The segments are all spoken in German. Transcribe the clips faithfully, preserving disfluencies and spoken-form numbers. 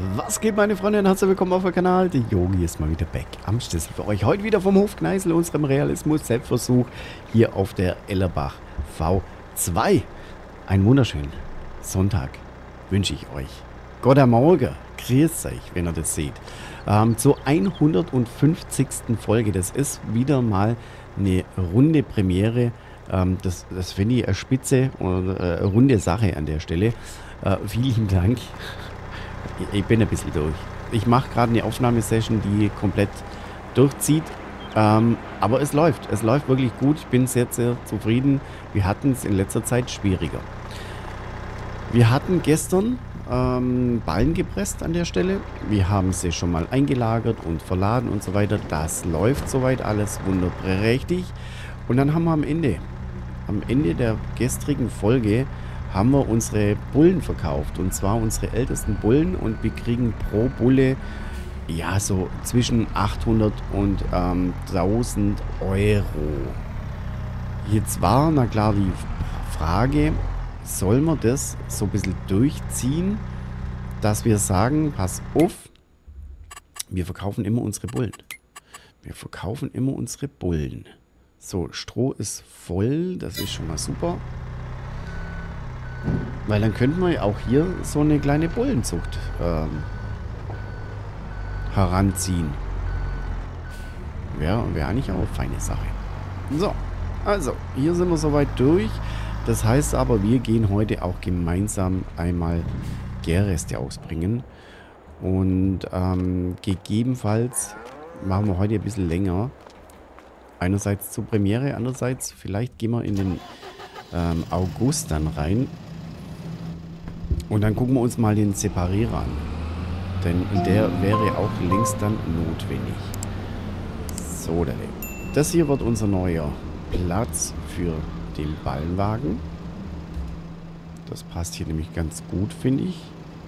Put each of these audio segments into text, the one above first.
Was geht, meine Freunde, und herzlich willkommen auf dem Kanal. Der Yogi ist mal wieder back am Schlüssel für euch. Heute wieder vom Hof Kneißl, unserem Realismus-Selbstversuch hier auf der Ellerbach V zwei. Einen wunderschönen Sonntag wünsche ich euch. Gott am Morgen, grüß euch, wenn ihr das seht. Ähm, zur hundertfünfzigsten Folge. Das ist wieder mal eine runde Premiere. Ähm, das das finde ich eine spitze oder äh, eine runde Sache an der Stelle. Äh, vielen Dank. Ich bin ein bisschen durch. Ich mache gerade eine Aufnahmesession, die komplett durchzieht. Ähm, aber es läuft. Es läuft wirklich gut. Ich bin sehr, sehr zufrieden. Wir hatten es in letzter Zeit schwieriger. Wir hatten gestern ähm, Ballen gepresst an der Stelle. Wir haben sie schon mal eingelagert und verladen und so weiter. Das läuft soweit alles wunderprächtig. Und dann haben wir am Ende, am Ende der gestrigen Folge, haben wir unsere Bullen verkauft. Und zwar unsere ältesten Bullen. Und wir kriegen pro Bulle, ja, so zwischen achthundert und ähm, tausend Euro. Jetzt war, na klar, die Frage, soll man das so ein bisschen durchziehen, dass wir sagen, pass auf, wir verkaufen immer unsere Bullen. Wir verkaufen immer unsere Bullen. So, Stroh ist voll, das ist schon mal super. Weil dann könnten wir auch hier so eine kleine Bullenzucht ähm, heranziehen. Wäre wär eigentlich auch eine feine Sache. So, also, hier sind wir soweit durch. Das heißt aber, wir gehen heute auch gemeinsam einmal Gärreste ausbringen. Und ähm, gegebenenfalls machen wir heute ein bisschen länger. Einerseits zur Premiere, andererseits vielleicht gehen wir in den ähm, August dann rein. Und dann gucken wir uns mal den Separierer an. Denn der wäre auch längst dann notwendig. So, das hier wird unser neuer Platz für den Ballenwagen. Das passt hier nämlich ganz gut, finde ich.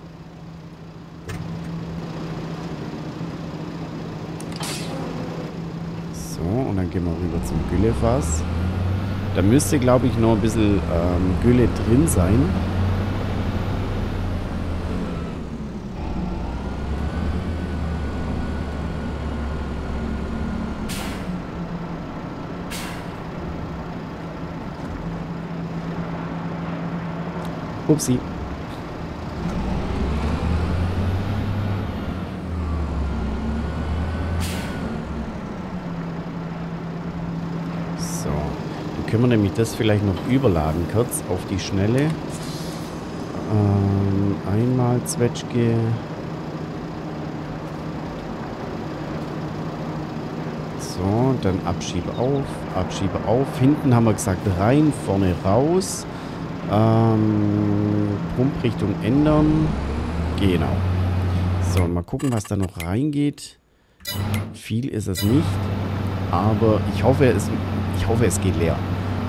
So, und dann gehen wir rüber zum Güllefass. Da müsste, glaube ich, noch ein bisschen ähm, Gülle drin sein. Upsi. So. Dann können wir nämlich das vielleicht noch überladen, kurz auf die Schnelle. Ähm, einmal Zwetschge. So, dann Abschiebe auf, Abschiebe auf. Hinten haben wir gesagt rein, vorne raus. Ähm, Pumprichtung ändern. Genau. So, mal gucken, was da noch reingeht. Viel ist es nicht. Aber ich hoffe, es, ich hoffe, es geht leer.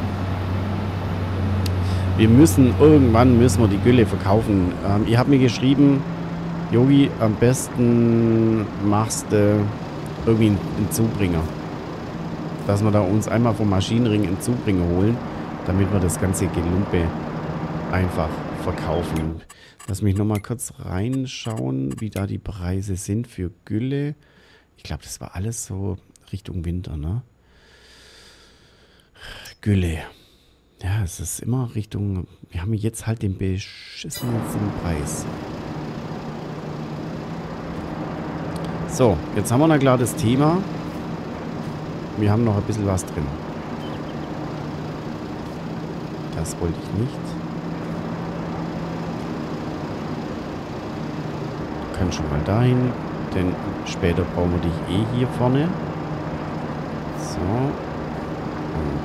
Wir müssen, irgendwann müssen wir die Gülle verkaufen. Ähm, ihr habt mir geschrieben, Yogi, am besten machst du äh, irgendwie einen, einen Zubringer. Dass wir da uns einmal vom Maschinenring einen Zubringer holen, damit wir das ganze Gelumpe einfach verkaufen. Lass mich nochmal kurz reinschauen, wie da die Preise sind für Gülle. Ich glaube, das war alles so Richtung Winter, ne? Gülle. Ja, es ist immer Richtung... Wir haben jetzt halt den beschissensten Preis. So, jetzt haben wir na klar das Thema. Wir haben noch ein bisschen was drin. Das wollte ich nicht. Kann schon mal dahin, denn später brauchen wir dich eh hier vorne. So. Und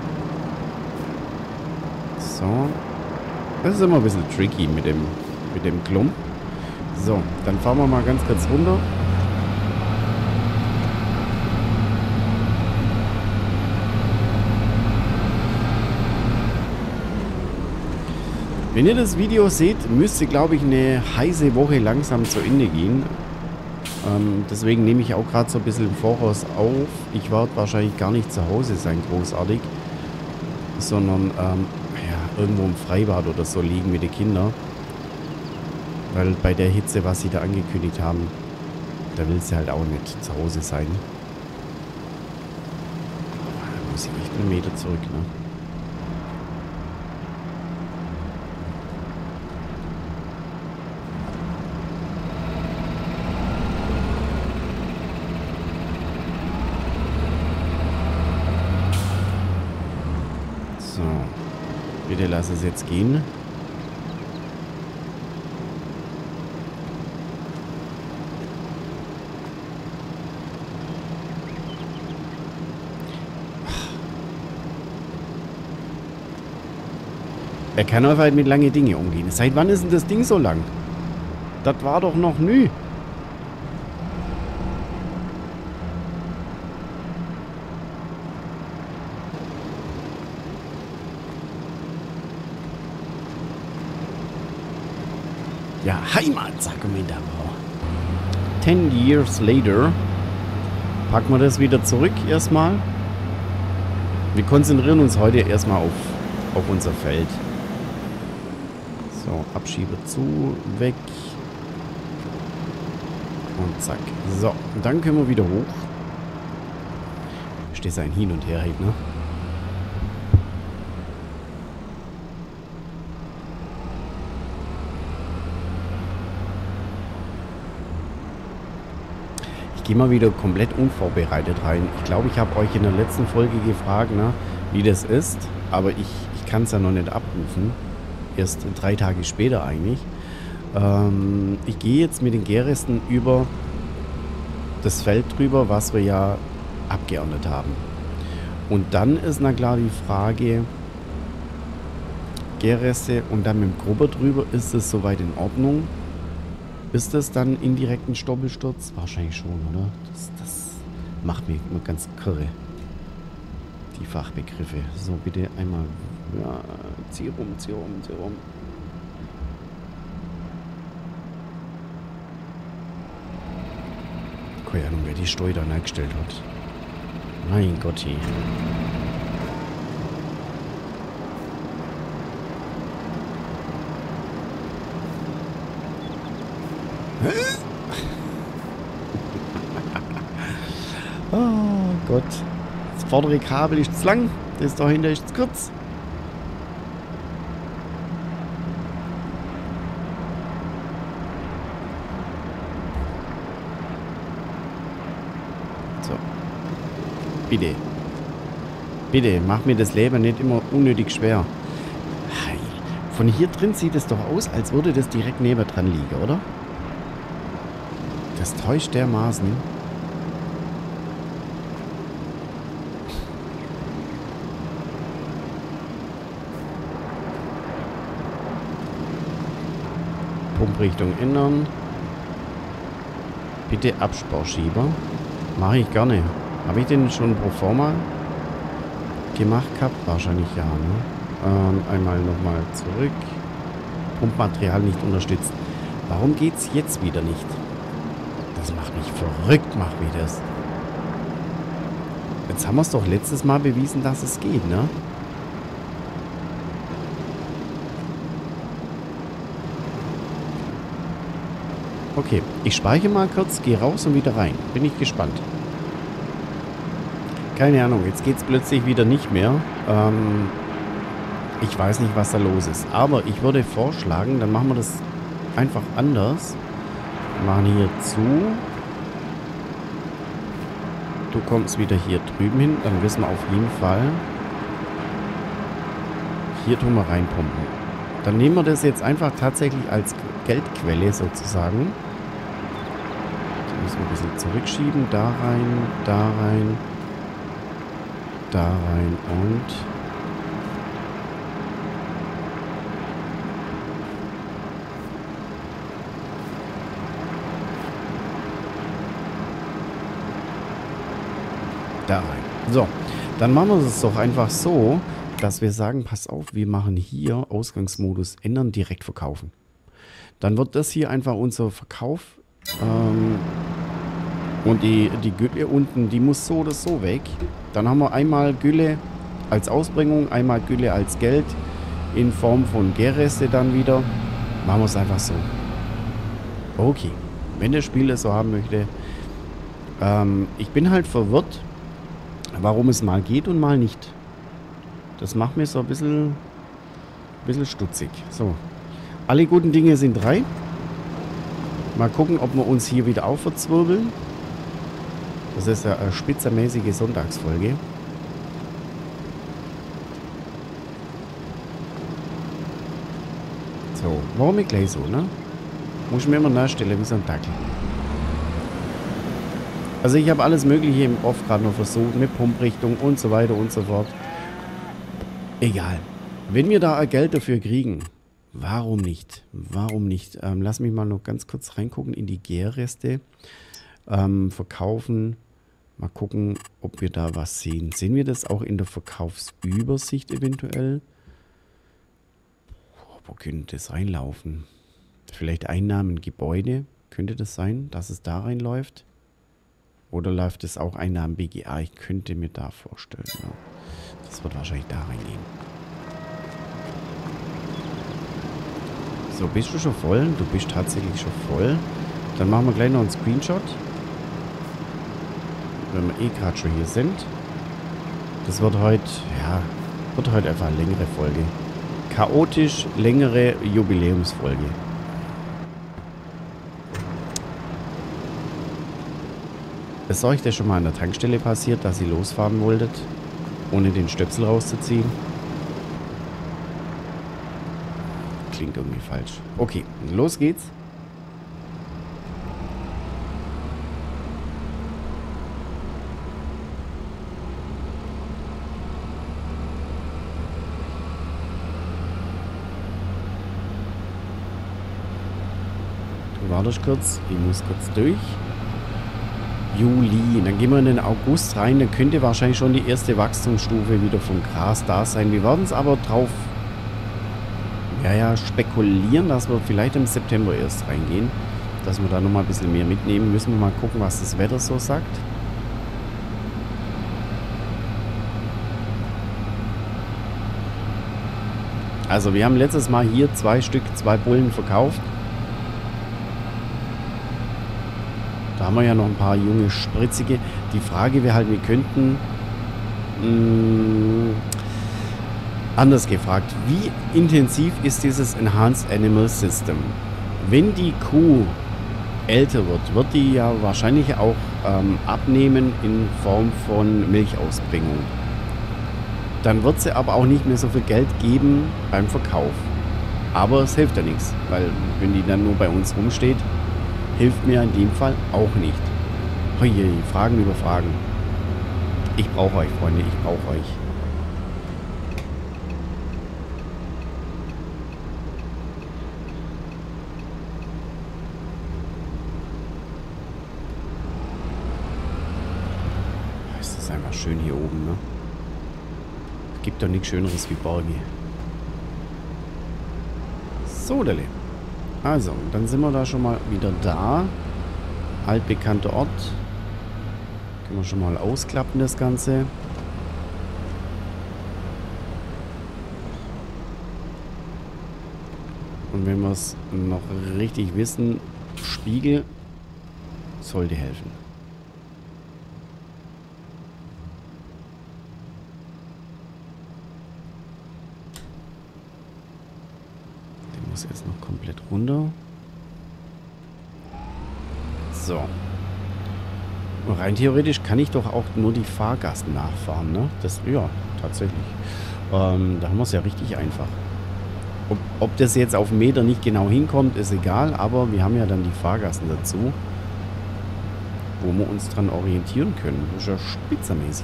so. Das ist immer ein bisschen tricky mit dem, mit dem Klump. So, dann fahren wir mal ganz kurz runter. Wenn ihr das Video seht, müsste, glaube ich, eine heiße Woche langsam zu Ende gehen. Ähm, deswegen nehme ich auch gerade so ein bisschen im Voraus auf. Ich werde wahrscheinlich gar nicht zu Hause sein, großartig. Sondern ähm, ja, irgendwo im Freibad oder so liegen mit den Kindern. Weil bei der Hitze, was sie da angekündigt haben, da will sie halt auch nicht zu Hause sein. Da muss ich echt einen Meter zurück, ne? So. Bitte lass es jetzt gehen. Er kann einfach halt mit lange Dinge umgehen. Seit wann ist denn das Ding so lang? Das war doch noch nie. Ja, Heimat, sag mir da mal. Ten years later. Packen wir das wieder zurück erstmal. Wir konzentrieren uns heute erstmal auf, auf unser Feld. So, Abschiebe zu, weg. Und zack. So, und dann können wir wieder hoch. Stehst ein Hin und Her, ne? Ich gehe mal wieder komplett unvorbereitet rein. Ich glaube, ich habe euch in der letzten Folge gefragt, ne, wie das ist. Aber ich, ich kann es ja noch nicht abrufen. Erst drei Tage später eigentlich. Ähm, ich gehe jetzt mit den Gärresten über das Feld drüber, was wir ja abgeerntet haben. Und dann ist na klar die Frage, Gärreste und dann mit dem Grubber drüber, ist es soweit in Ordnung? Ist das dann indirekt ein Stoppelsturz? Wahrscheinlich schon, oder? Das, das macht mich immer ganz kirre. Die Fachbegriffe. So, bitte einmal. Ja, zieh rum, zieh rum, zieh rum. Keine Ahnung, wer die Steuer da eingestellt hat. Mein Gott, hey. Oh Gott. Das vordere Kabel ist zu lang, das dahinter ist zu kurz. So. Bitte. Bitte, mach mir das Leben nicht immer unnötig schwer. Von hier drin sieht es doch aus, als würde das direkt nebendran liegen, oder? Das täuscht dermaßen. Pumprichtung ändern. Bitte Absparschieber. Mache ich gerne. Habe ich den schon pro forma gemacht gehabt? Wahrscheinlich ja, ne? Ähm, einmal nochmal zurück. Pumpmaterial nicht unterstützt. Warum geht es jetzt wieder nicht? Das macht mich verrückt, macht mich das. Jetzt haben wir es doch letztes Mal bewiesen, dass es geht, ne? Okay, ich speichere mal kurz, gehe raus und wieder rein. Bin ich gespannt. Keine Ahnung, jetzt geht es plötzlich wieder nicht mehr. Ähm, ich weiß nicht, was da los ist. Aber ich würde vorschlagen, dann machen wir das einfach anders. Wir machen hier zu. Du kommst wieder hier drüben hin. Dann wissen wir auf jeden Fall. Hier tun wir reinpumpen. Dann nehmen wir das jetzt einfach tatsächlich als Geldquelle sozusagen. Da müssen wir ein bisschen zurückschieben. Da rein, da rein, da rein und... da rein. So, dann machen wir es doch einfach so, dass wir sagen, pass auf, wir machen hier Ausgangsmodus ändern, direkt verkaufen. Dann wird das hier einfach unser Verkauf ähm, und die, die Gülle unten, die muss so oder so weg. Dann haben wir einmal Gülle als Ausbringung, einmal Gülle als Geld in Form von Gärreste dann wieder. Machen wir es einfach so. Okay. Wenn das Spiel es so haben möchte. Ähm, ich bin halt verwirrt, warum es mal geht und mal nicht. Das macht mir so ein bisschen, ein bisschen stutzig. So. Alle guten Dinge sind drei. Mal gucken, ob wir uns hier wieder aufverzwirbeln. Das ist ja eine spitzermäßige Sonntagsfolge. So, warum ich gleich so, ne? Muss ich mir immer nachstellen, wie so ein Dackel. Also ich habe alles Mögliche im Off gerade noch versucht, mit Pumprichtung und so weiter und so fort. Egal. Wenn wir da Geld dafür kriegen, warum nicht? Warum nicht? Ähm, lass mich mal noch ganz kurz reingucken in die Gärreste. Ähm, verkaufen. Mal gucken, ob wir da was sehen. Sehen wir das auch in der Verkaufsübersicht eventuell? Oh, wo könnte das reinlaufen? Vielleicht Einnahmen Gebäude? Könnte das sein, dass es da reinläuft? Oder läuft es auch Einnahmen B G A? Ich könnte mir da vorstellen. Ja. Das wird wahrscheinlich da reingehen. So, bist du schon voll? Du bist tatsächlich schon voll. Dann machen wir gleich noch einen Screenshot. Wenn wir eh gerade schon hier sind. Das wird heute, ja, wird heute einfach eine längere Folge. Chaotisch längere Jubiläumsfolge. Ist euch das schon mal an der Tankstelle passiert, dass ihr losfahren wolltet, ohne den Stöpsel rauszuziehen? Klingt irgendwie falsch. Okay, los geht's. Du wartest kurz, ich muss kurz durch. Juli, dann gehen wir in den August rein, dann könnte wahrscheinlich schon die erste Wachstumsstufe wieder vom Gras da sein. Wir werden es aber drauf, ja, ja, spekulieren, dass wir vielleicht im September erst reingehen, dass wir da nochmal ein bisschen mehr mitnehmen. Müssen wir mal gucken, was das Wetter so sagt. Also wir haben letztes Mal hier zwei Stück, zwei Bullen verkauft. Da haben wir ja noch ein paar junge, spritzige. Die Frage wäre halt, wir könnten... Mh, anders gefragt, wie intensiv ist dieses Enhanced Animal System? Wenn die Kuh älter wird, wird die ja wahrscheinlich auch ähm, abnehmen in Form von Milchauspringung. Dann wird sie aber auch nicht mehr so viel Geld geben beim Verkauf. Aber es hilft ja nichts, weil wenn die dann nur bei uns rumsteht, hilft mir in dem Fall auch nicht. Oje, Fragen über Fragen. Ich brauche euch, Freunde, ich brauche euch. Es ist einfach schön hier oben, ne? Es gibt doch nichts Schöneres wie Berge. So, Dele. Also, dann sind wir da schon mal wieder da. Altbekannter Ort. Können wir schon mal ausklappen, das Ganze. Und wenn wir es noch richtig wissen, Spiegel sollte helfen. Der muss jetzt noch komplett runter. So. Rein theoretisch kann ich doch auch nur die Fahrgassen nachfahren, ne? Das, ja, tatsächlich. Ähm, da haben wir es ja richtig einfach. Ob, ob das jetzt auf einen Meter nicht genau hinkommt, ist egal, aber wir haben ja dann die Fahrgassen dazu, wo wir uns dran orientieren können. Das ist ja spitzermäßig.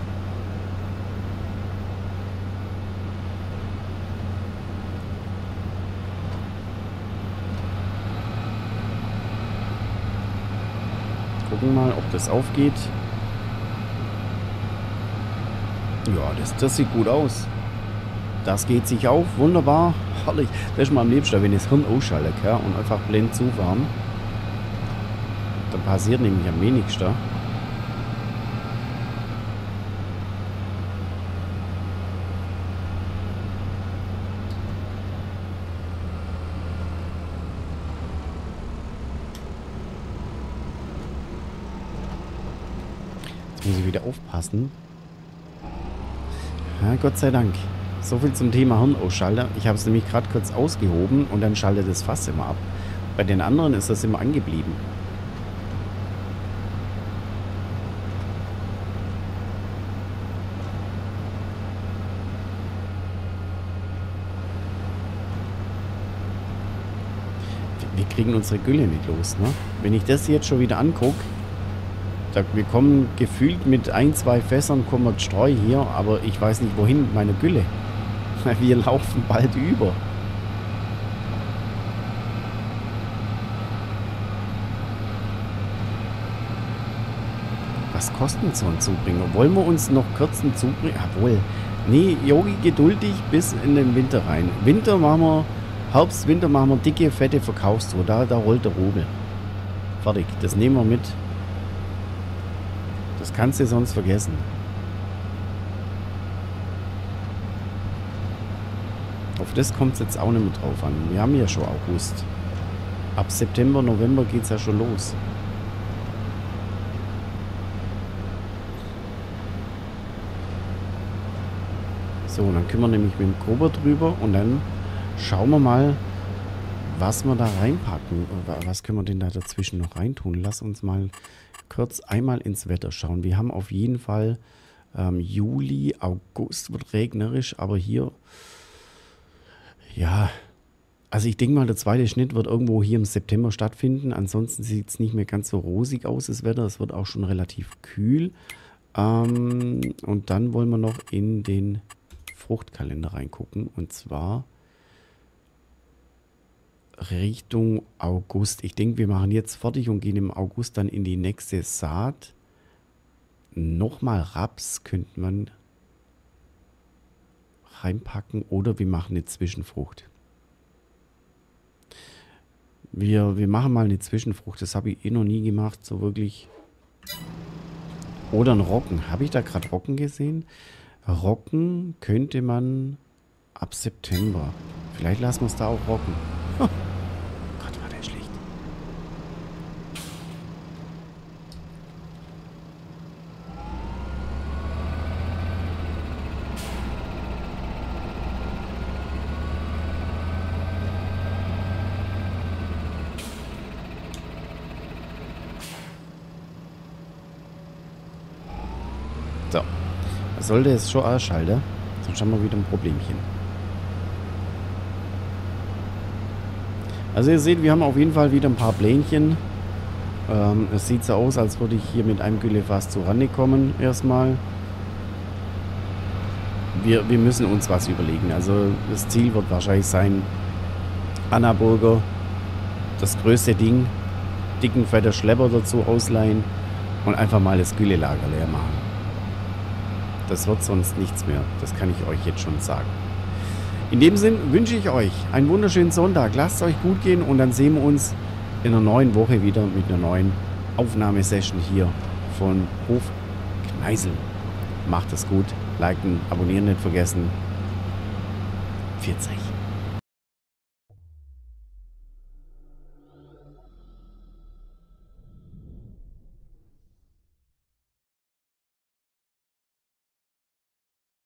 Gucken mal, ob das aufgeht. Ja, das, das sieht gut aus. Das geht sich auf. Wunderbar. Herrlich. Das ist mal am liebsten, wenn ich das Hirn ausschalte, ja, und einfach blind zufahren. Dann passiert nämlich am wenigsten. Muss ich wieder aufpassen. Ja, Gott sei Dank. So viel zum Thema Hirnausschalter. Ich habe es nämlich gerade kurz ausgehoben und dann schaltet das Fass immer ab. Bei den anderen ist das immer angeblieben. Wir kriegen unsere Gülle nicht los, ne? Wenn ich das jetzt schon wieder angucke, da, wir kommen gefühlt mit ein, zwei Fässern, kommen wir Streu hier, aber ich weiß nicht wohin mit meiner Gülle. Wir laufen bald über. Was kostet so ein Zubringer? Wollen wir uns noch kurz einen Zubringer... Jawohl. Nee, Yogi, geduldig bis in den Winter rein. Winter machen wir... Herbst, Winter machen wir dicke, fette Verkaufstour. Da, da rollt der Rubel. Fertig. Das nehmen wir mit. Das kannst du sonst vergessen. Auf das kommt es jetzt auch nicht mehr drauf an. Wir haben ja schon August. Ab September, November geht es ja schon los. So, und dann kümmern wir nämlich mit dem Gruber drüber und dann schauen wir mal, was wir da reinpacken. Was können wir denn da dazwischen noch reintun? Lass uns mal kurz einmal ins Wetter schauen. Wir haben auf jeden Fall ähm, Juli, August wird regnerisch, aber hier, ja, also ich denke mal, der zweite Schnitt wird irgendwo hier im September stattfinden. Ansonsten sieht es nicht mehr ganz so rosig aus, das Wetter. Es wird auch schon relativ kühl. Ähm, und dann wollen wir noch in den Fruchtkalender reingucken. Und zwar Richtung August. Ich denke, wir machen jetzt fertig und gehen im August dann in die nächste Saat. Nochmal Raps könnte man reinpacken oder wir machen eine Zwischenfrucht. Wir, wir machen mal eine Zwischenfrucht. Das habe ich eh noch nie gemacht, so wirklich. Oder ein Roggen. Habe ich da gerade Roggen gesehen? Roggen könnte man ab September. Vielleicht lassen wir es da auch rocken. Oh Gott, war der schlecht. So. Sollte es schon ausschalten, sonst haben wir wieder ein Problemchen. Also ihr seht, wir haben auf jeden Fall wieder ein paar Plänchen. Ähm, es sieht so aus, als würde ich hier mit einem Güllefass zu Rande kommen erstmal. Wir, wir müssen uns was überlegen. Also das Ziel wird wahrscheinlich sein, Anna Burger, das größte Ding, dicken fetter Schlepper dazu ausleihen und einfach mal das Güllelager leer machen. Das wird sonst nichts mehr. Das kann ich euch jetzt schon sagen. In dem Sinn wünsche ich euch einen wunderschönen Sonntag. Lasst es euch gut gehen und dann sehen wir uns in einer neuen Woche wieder mit einer neuen Aufnahmesession hier von Hof Kneißl. Macht es gut. Liken, abonnieren nicht vergessen. Pfiat euch.